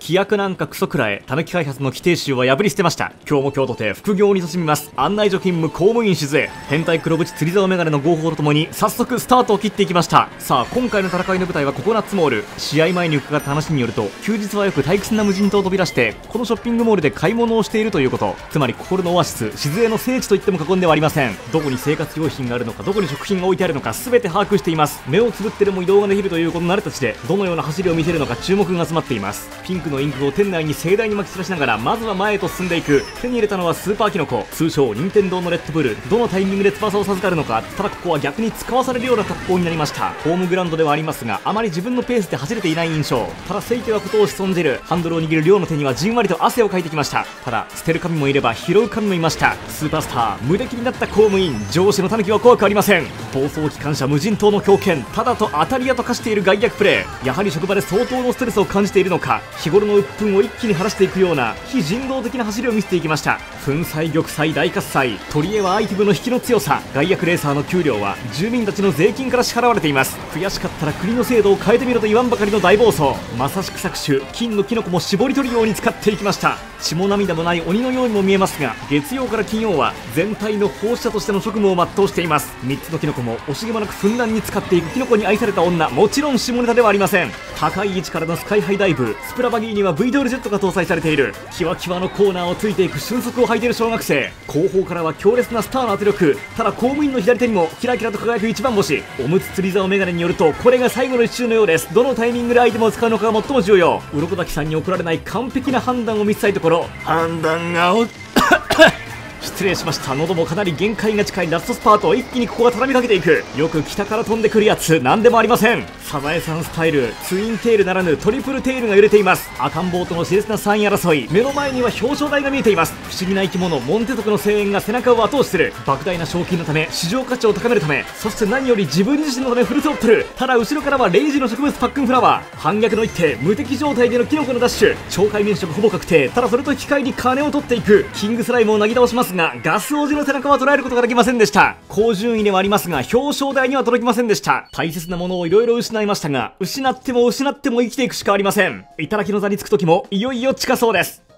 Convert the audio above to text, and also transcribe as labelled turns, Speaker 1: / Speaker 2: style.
Speaker 1: 規約なんかクソくらえ、たぬき開発の規定集は破り捨てました。今日も今日とて副業に勤しみます。案内所勤務公務員静江。変態黒縁釣り竿メガネの合法とともに、早速スタートを切っていきました。さあ、今回の戦いの舞台はココナッツモール。試合前に伺った話によると、休日はよく退屈な無人島を飛び出して、このショッピングモールで買い物をしているということ。つまり心のオアシス、静江の聖地と言っても過言ではありません。どこに生活用品があるのか、どこに食品が置いてあるのか、全て把握しています。目をつぶってでも移動ができるというこの慣れたちで、どのような走りを見せるのか注目が集まっています。ピンクのインクを店内に盛大に巻き散らしながら、まずは前へと進んでいく。手に入れたのはスーパーキノコ、通称任天堂のレッドブル。どのタイミングで翼を授かるのか。ただここは逆に使わされるような格好になりました。ホームグラウンドではありますが、あまり自分のペースで走れていない印象。ただせいてはことをし損じる。ハンドルを握る両の手にはじんわりと汗をかいてきました。ただ捨てる神もいれば拾う神もいました。スーパースター、無敵になった公務員、上司のタヌキは怖くありません。暴走機関車無人島の狂犬、ただと当たり屋と化している害悪プレイ。やはり職場で相当のストレスを感じているのか、日頃の鬱憤を一気に晴らしていくような非人道的な走りを見せていきました。粉砕玉砕大喝采、取り柄はアイテムの引きの強さ。害悪レーサーの給料は住民たちの税金から支払われています。悔しかったら国の制度を変えてみろと言わんばかりの大暴走。まさしく搾取、金のキノコも絞り取るように使っていきました。血も涙もない鬼のようにも見えますが、月曜から金曜は全体の奉仕者としての職務を全うしています。3つのキノコも惜しげもなくふんだんに使っていくキノコに愛された女、もちろん下ネタではありません。高い位置からのスカイハイダイブ、スプラバギーには V ドールジェットが搭載されている。キワキワのコーナーをついていく俊足を履いている小学生。後方からは強烈なスターの圧力。ただ公務員の左手にもキラキラと輝く一番星。おむつ釣り竿メガネによると、これが最後の一周のようです。どのタイミングでアイテムを使うのかが最も重要。鱗滝さんに怒られない完璧な判断を見せたいところ。判断が失礼しました。喉もかなり限界が近いラストスパート。一気にここが畳みかけていく。よく北から飛んでくるやつ、なんでもありません。サザエさんスタイル、ツインテールならぬトリプルテールが揺れています。赤ん坊との熾烈な3位争い。目の前には表彰台が見えています。不思議な生き物モンテ族の声援が背中を後押しする。莫大な賞金のため、市場価値を高めるため、そして何より自分自身のためフルトロットル。ただ後ろからはレイジの植物パックンフラワー。反逆の一手、無敵状態でのキノコのダッシュ。懲戒免職ほぼ確定。ただそれと引き換えに金を取っていく。キングスライムをなぎ倒しますが、ガス王子の背中は捉えることができませんでした。高順位ではありますが、表彰台には届きませんでした。大切なものをいろいろ失いましたが、失っても失っても生きていくしかありません。頂きの座につく時もいよいよ近そうです。